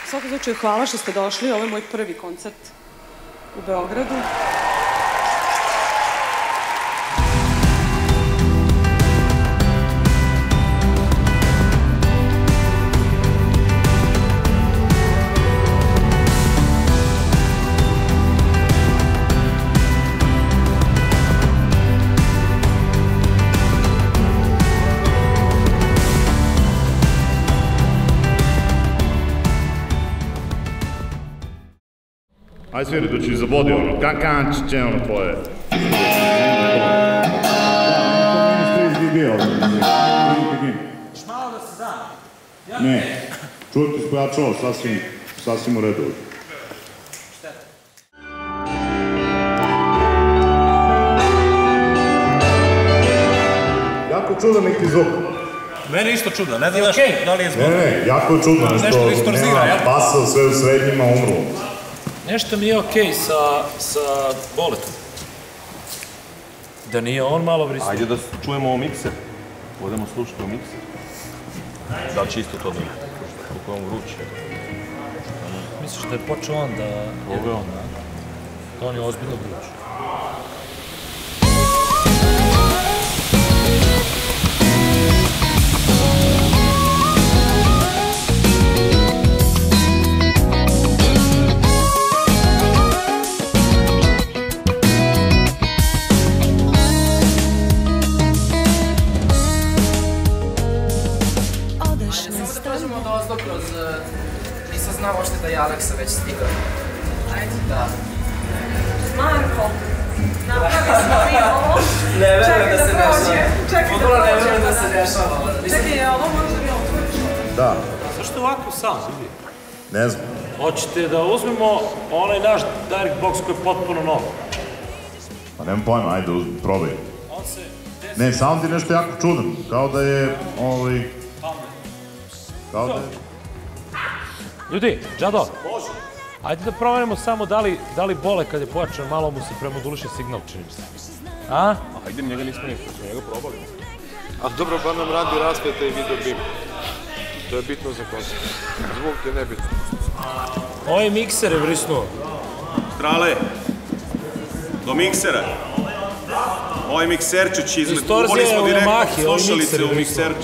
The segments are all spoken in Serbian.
svakom slučaju hvala što ste došli. Ovo je moj prvi koncert u Beogradu. Aj sviri, doći zabodi ono, kankančiće ono tvoje. Još malo da se da. Ne, čuti spojačalo, sasvim u redu. Jako čudan neki zvuk. Meni isto čudo, ne znam da li je zvuk. Ne, jako je čudno, što nema basa, sve u srednjima umru. Nešto mi je okej sa Boletom. Da nije on malo vrisno. Ajde da čujemo ovo mikser. Odemo slušati o mikser. Da li će isto to da kako je on vruće? Misliš da je počeo on da... Ovo je on, da on je ozbiljno vruć. Nisam znao ošte da je Aleksa već stigao. Ajde. Da. Marko, napravi smo mi ovo. Ne verujem da se dešava. Čekaj da prođe. Ne verujem da se dešava. Čekaj, je ovo možda mi otvoriš? Da. Zašto ovako sam, vidi? Ne znam. Hoćete da uzmemo onaj naš direct box koji je potpuno nov? Pa nemam pojma, ajde, probaj. Ne, sound je nešto jako čudan, kao da je, kao da je... Ljudi, Džado, ajde da proverimo samo da li Bole kad je pojačan, malo mu se premoduliše signal, čini se. A? Ajde, njega nismo ništa, smo njega probali. A dobro, pa nam radi rasveta i video bim. To je bitno za koncert. Zvuk je nebitno. Ovaj mikser je vrisnuo. Strale, do miksera. Ovaj mikserčić uvoli smo direktno slušalice u mikserčić.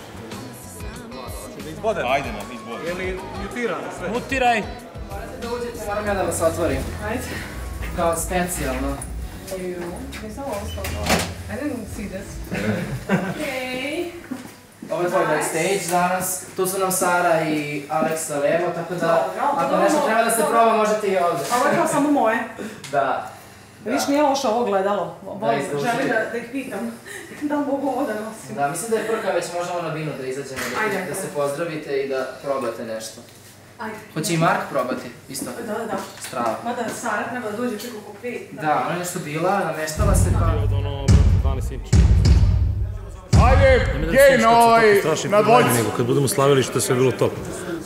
Ajde nam, izbode. Je li mutirano sve? Mutiraj. Da uđete, moram ja da vas otvorim. Ajde. Kao specijalno. Nisam ovo stvarno. I didn't see this. Okej. Ovo je tvoj backstage danas. Tu su nam Sara i Aleksa levo, tako da ako nešto treba da se proba, možete i ovde. Ovo je kao samo moje. Da. Viš, nije loše ovo gledalo. Želim da ih pitam. Da li mogu ovo da nosim? Da, mislim da je prka, već možemo na binu da izađemo, da se pozdravite i da probate nešto. Ajde. Hoće i Mark probati, isto? Da. Strava. Mada Sara treba da dođe ček oko 5. Da, ona je nešto bila, nameštala se pa... Od ono, 12 inča. Ajde, gej na dvojci. Kad budemo slavili što je sve bilo top.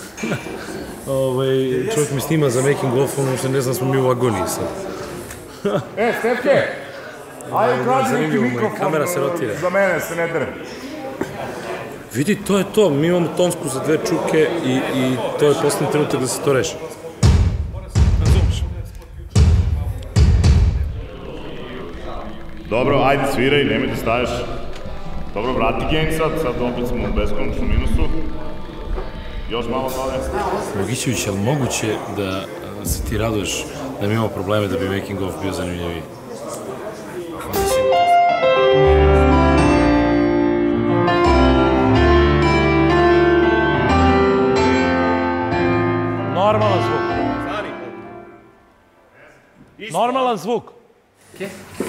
Čovjek mi snima za making of, ono što ne znam, smo mi u agoniji sad. Stefke, ajde krađi neki mikrofon, kamera se rotira. Za mene se ne drem. Vidi, to je to, mi imamo tonsku za 2 čuke i to je posljednji trenutak da se to reši. Dobro, ajde sviraj, nemoj da staješ. Dobro, vrati game sad opet smo u beskonačnom minusu. Još malo dole. Logićević, je li moguće da se ti raduješ da mi imamo probleme da bi making of bio zanimljiviji? Normalan zvuk. Normalan zvuk. Okej.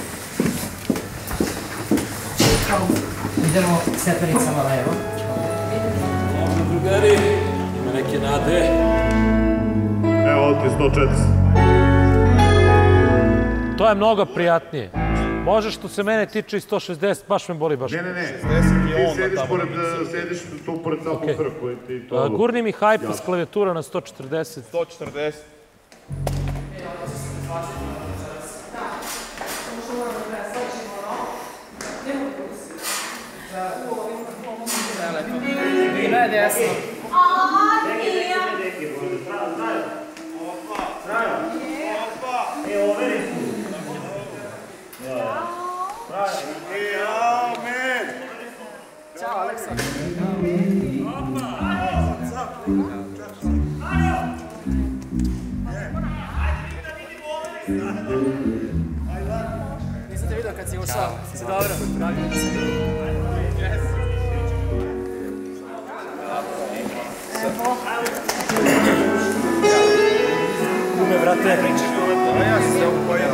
Idemo stepenicama levo. Dobro, drugari, ima neke nade. Evo, ovdje je 140. To je mnogo prijatnije. Može što se mene tiče i 160, baš me boli baš. Ne. Ti sediš tu pored subwoofera koji ti to... Gurni mi Hype s klavijatura na 140. 140. Vino je desno. Nisam te vidio kad si ušao. Si dobro? Pravim se. Evo. Kume, brate. Ja sam se upojao.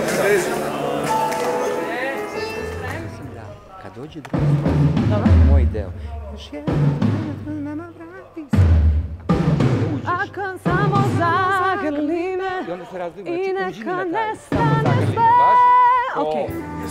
Kad dođe drugi moj deo. Još jedan, nama vrati se. Ako samo zagrli me I onda se razlivimo, i znači uđi mi neka na kraju. nestane sve. Okej.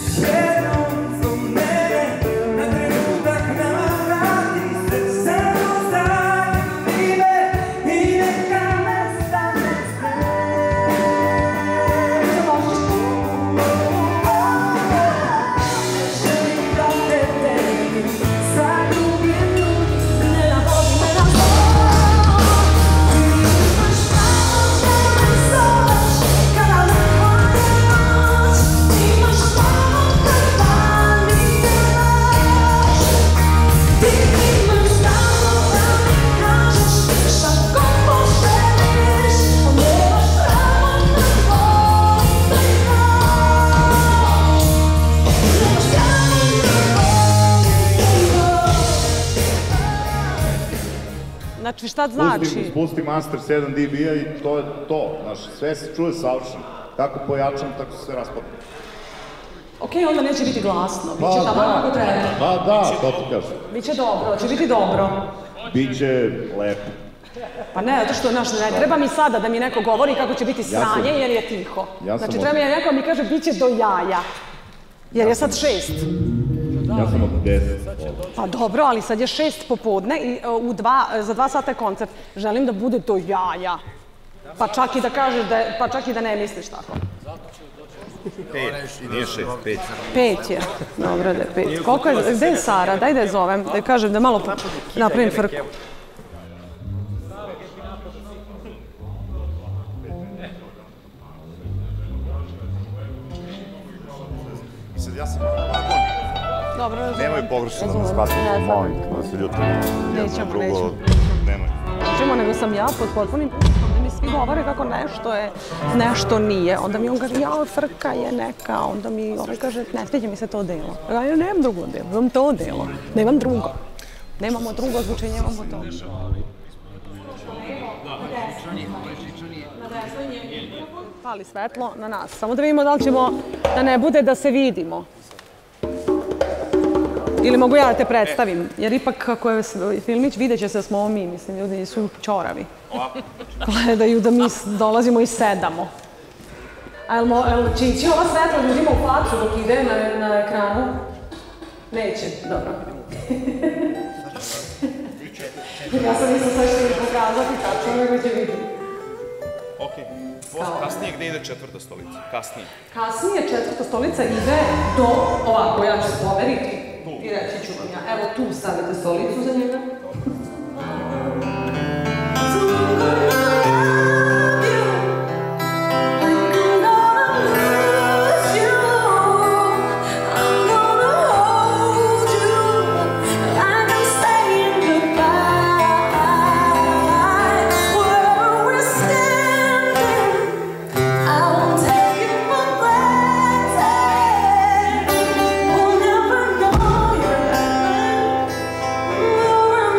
Znači, šta znači? Spusti Master 7 dB-a i to je to. Znaš, sve se čuje savršeno. Kako pojačam, tako se raspadne. Okej, onda neće biti glasno. Biće tamo kako treba. Da, to ti kažem. Biće dobro, će biti dobro. Biće lepo. Pa ne, zato što, znaš, ne treba mi sada da mi neko govori kako će biti sranje jer je tiho. Znači, treba mi neko mi kaže biće do jaja. Jer je sad 6. Ja sam od 10. Pa dobro, ali sad je 6 popodne i za 2 sata je koncert. Želim da bude do jaja. Pa čak i da kažeš pa čak i da ne misliš tako. 5, nije 6, 5. 5 je. Dobro da je 5. Koliko je, gde je Sara? Daj da je zovem, da je kažem da malo napravim frku. Sad ja sam vagon. Dobro, razumem. Nemoj pogrešno da me shvatite, molim te, da se ljutimo. Nećemo. Nemoj. Nećemo, nego sam ja pod potpunim pritiskom da mi svi govore kako nešto je, nešto nije. Onda mi on kaže, jao, frka je neka. Onda mi kaže, ne sviđa mi se to delo. Ja nemam drugo delo, imam to delo. Nemam drugo. Nemamo drugo zvučenje, imamo to. Pali svetlo na nas. Samo da vidimo da li ćemo, da ne bude da se vidimo. Ili mogu ja da te predstavim, jer ipak kako je filmić, vidjet će se da smo ovo mi, mislim, ljudi su čoravi. Gledaju da mi dolazimo i sedamo. A će ići ova svetla ljudima u facu dok ide na ekranu? Neće, dobro. Ja sam mislila sve što mi pokazati, tačno nego će vidjeti. Okej. Kasnije gde ide 4. stolica? Kasnije. Kasnije 4. stolica ide do, ovako, ja ću se pomeriti i reći ću vam ja. Evo tu stavite stolicu za njega. We'll never know you're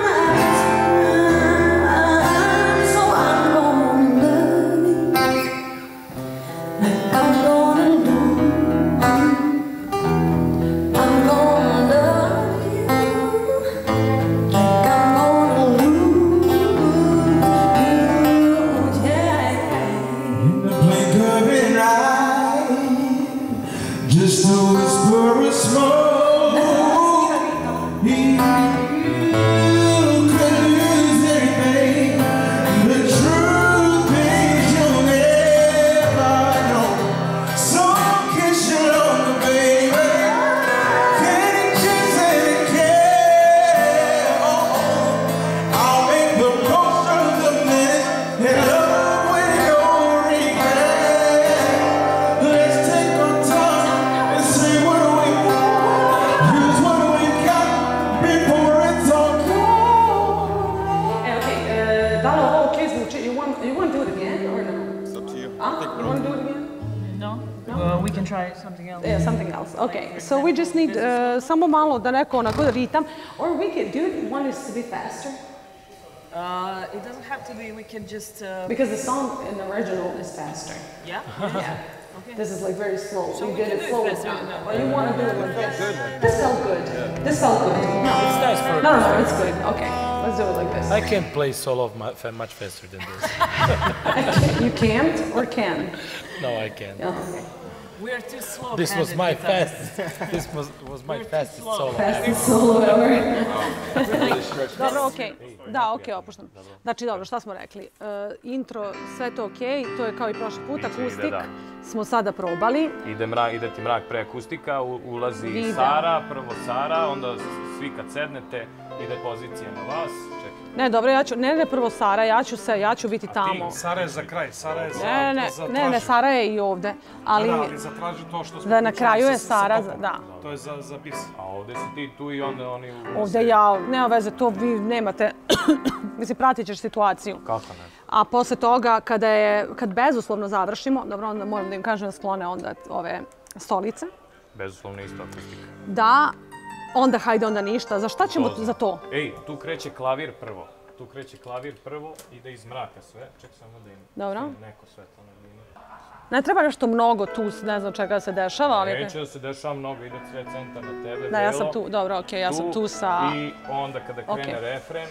You want to do it again or no? It's up to you. You want to do it again? No? We can try something else. Yeah, something else. Okay, so we just need samo malo da neko onako ritam. Or we could, do you want us to be faster? It doesn't have to be, we can just... Because the song in the original is faster. Yeah? Yeah. Okay. This is like very slow. So we we did can it do slow it faster. down. No. Or you want to do it like this? This felt good. This felt good. No, It's nice for... no, it's good. Okay, let's do it like this. I can't play solo much faster than this. You can't or can? No, I can't. Oh, okay. We are too slow. This was my fastest. This was my fastest solo. Fastest solo ever. Dobro, okej. Da, okej, opuštam. Znači, dobro, šta smo rekli? Intro, sve to okej, to je kao i prošli put, akustik smo sada probali. Ide ti mrak pre akustika, ulazi Sara, prvo Sara, onda svi kad sednete, ide pozicija na vas. Čekaj. Ne, dobro, ne prvo Sara, ja ću biti tamo. Sara je za kraj, Sara je za Ne, Sara je i ovde, ali... Da, ali zatraži to što smo... Da, na kraju je Sara, da. To je za bis. A ovde si ti tu i onda oni... Ovde ja, nema veze, to vi nemate, mislim, pratit ćeš situaciju. Kako ne? A posle toga, kad bezuslovno završimo, dobro, onda moram da im kažem da sklone onda ove stolice. Bezuslovno isto akustika. Da, onda hajde, onda ništa. Za šta ćemo za to? Ej, tu kreće klavir prvo, ide iz mraka sve. Ček samo da im... Dobro. Neko svetlo na glini. Ne treba nešto mnogo tu, ne znam čega se dešava, ali... Neće da se dešava mnogo, ide sve centar na tebe. Da, ja sam tu, dobro, okej, ja sam tu sa... I onda kada krene refren,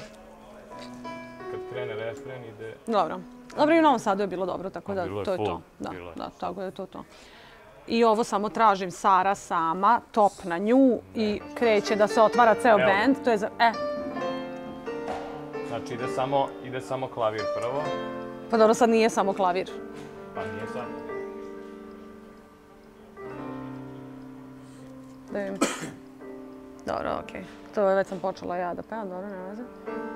ide... Dobro. Dobro, i u Novom Sadu je bilo dobro, tako da to je to. Da, tako da je to. I ovo samo tražim Sara sama, top na nju i kreće da se otvara ceo bend. To je za... Znači ide samo klavir prvo. Pa dobro, sad nije samo klavir. Pa nije sad. Da vidim. Dobro, okej. To je već sam počela ja da pevam, dobro, ne veze.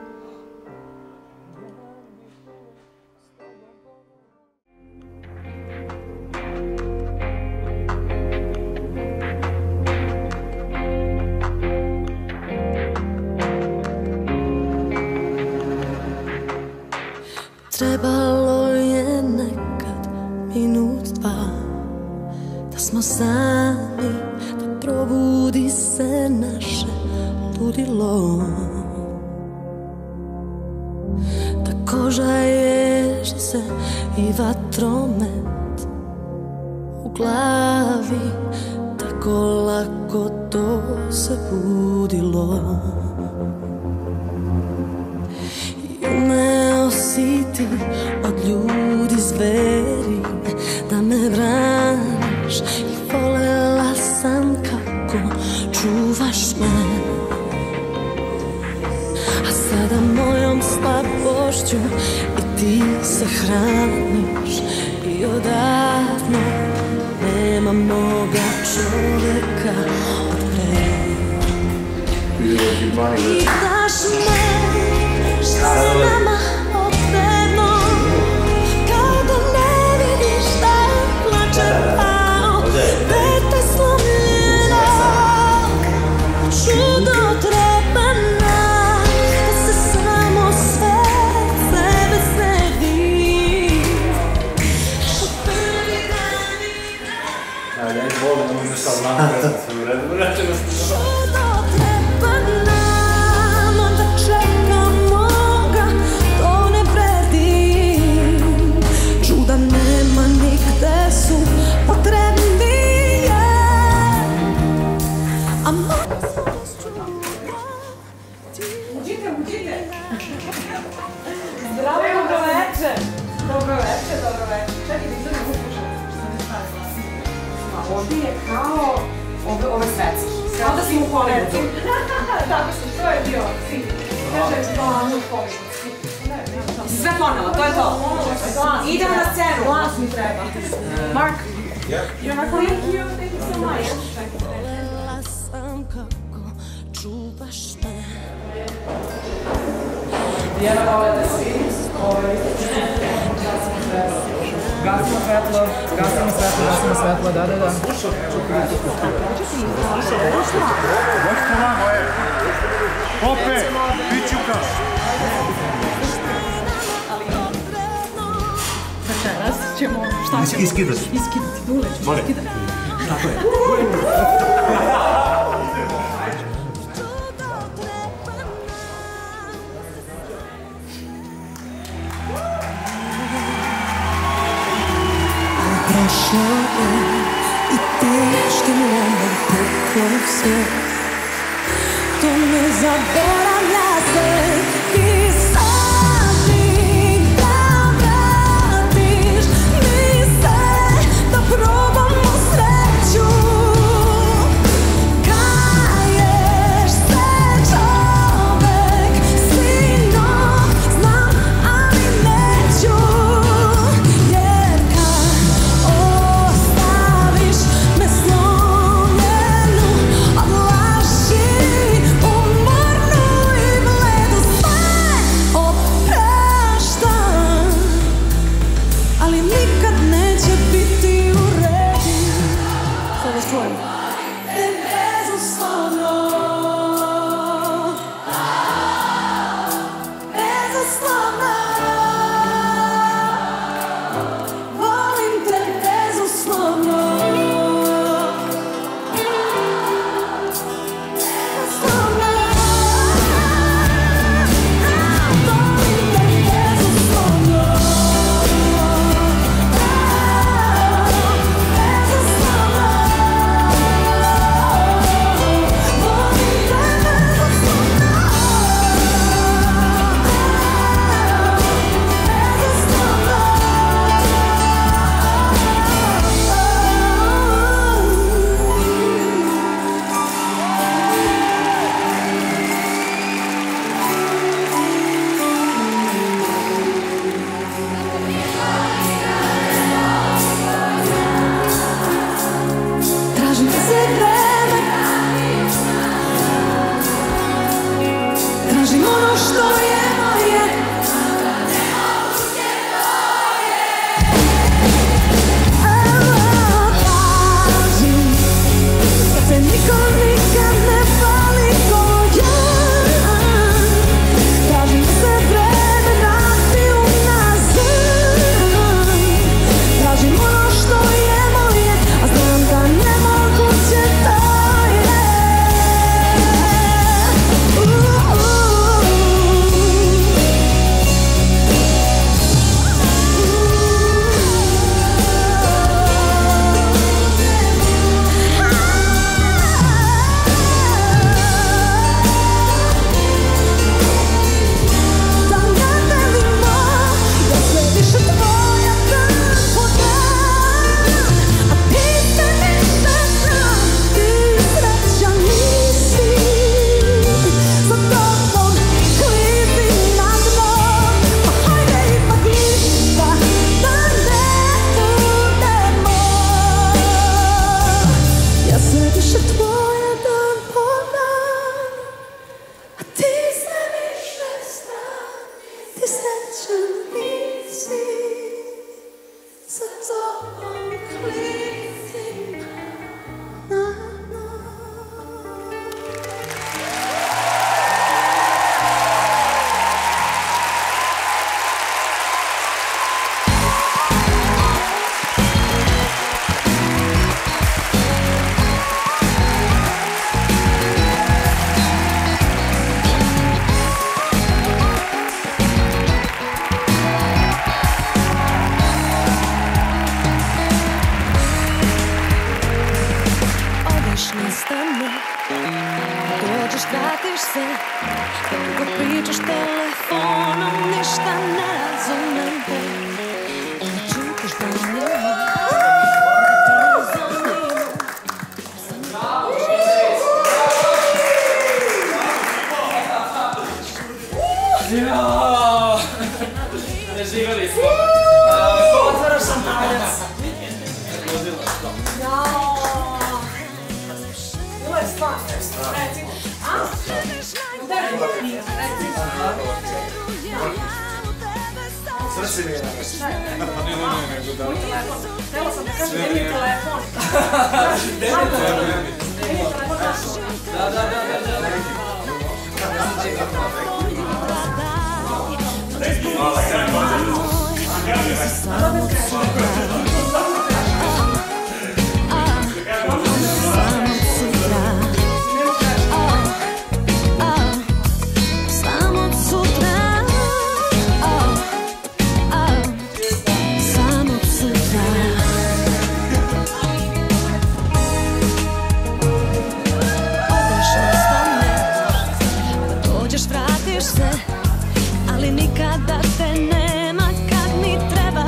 Trebalo je nekad minut, dva, da smo sami, da probudi se naše ludilo. Da koža ježi se i vatromet u glavi, tako lako to se budilo. Si ti od ljudi zveri da me braniš i volela sam kako čuvaš me. A sada mojom slabošću i ti se hraniš i odavno nema moga čoveka od pre. Pitaš me šta se nama okrenuo, kao da ne vidiš da plače pao, dete slomljeno, čudo treba nas, da se samo sve sebe sredi. Od prvi dani ja volim da mi nešto znam kada sam u redu, čudo treba nam, onda čekamo ga, to ne vredi. Čuda nema nigde su potrebnije, a moja svost čuda ti... Uđite! Zdravo, dobro večer! Dobro večer. Čekaj, nisam ne uslušala što mi stavila. Ovdje je kao ove sveci. Kao da si u Hollywoodu. Tako si, to je bio cilj. Kaže, glavno u Hollywoodu. Sve ponovo, to je to. Idemo na scenu. Glas mi treba. Mark, you're not going? Thank you so much. Volela sam kako čuvaš me. Dijana vole da svi, gasimo svetlo, da. Dođite vamo, Pope, pićuka. ćemo, šta ćemo? Iskidati. Iskidati, Dule ćemo iskidati. Tako je. Prošao je i teškim lomom puklo sve. To ne zaboravlja se. Ti sad nikad vratiš mi se da probamo sreću. Kaješ se čovek sino, znam, ali neću. Jer kad ostaviš me slomljenu od laži, umornu i bledu, sve opraštam, ali nikad neće biti u redu. Sad vas čujem. Bezuslovno, bezuslovno, volim te bezuslovno, bezuslovno, volim te bezuslovno, tražim se vreme, tražim ono što je moje. Tražim da te niko nikad ne voli ko ja. Tražim se vreme, vrati unazad. Tražim ono što je moje, a znam da nemoguće to je. Da ne delimo, da sve više tvoja dan po dan, a ti se ništa znam, ti srećan nisi. Za tobom klizim na dno, pa hajde ipak ništa da ne budemo. Ja sve više tvoja dan po dan, a ti se više znam, ti srećan nisi. Za tobom klizim na dno. Odeš, nestane, dođeš, vratiš se, kako pričaš telefonom, ništa ne razumem te. Ne čutiš da nema, Preživjeli smo. Otvaraš šampanac. Bilo je stvarno. Recimo. A? Srce mi je Htjela sam da kažem da mi je telefon. Samo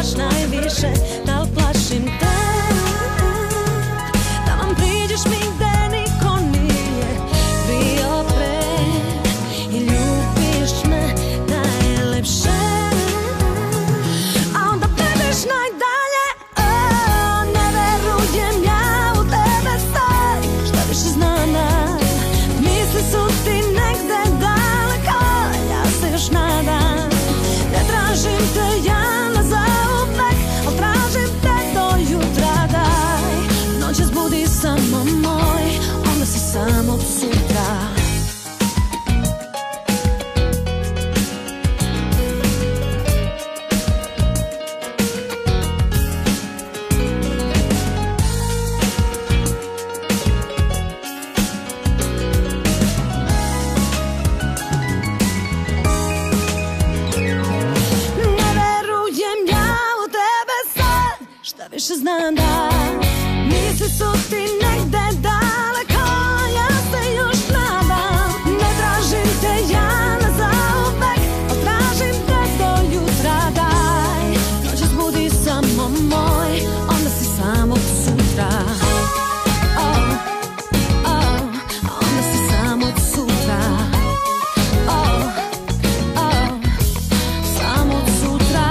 baš najviše, da li plašim te, da vam priđeš mi gde niko nije bio pre i ljubiš me najlepše, a onda bežeš najdalje. Ne verujem ja u tebe sad, šta više znam da misli su ti negde daleko, ja se još nadam. Ne tražim te ja na zauvek, al tražim te do jutra, daj. Noćas budi samo moj, onda si sam od sutra. Više znam da misli su ti negde daleko, ja se još nadam. Ne tražim te ja na zauvek, al tražim te do jutra, daj. Noćas budi samo moj, onda si sam od sutra. Onda si sam od sutra. Samo od sutra.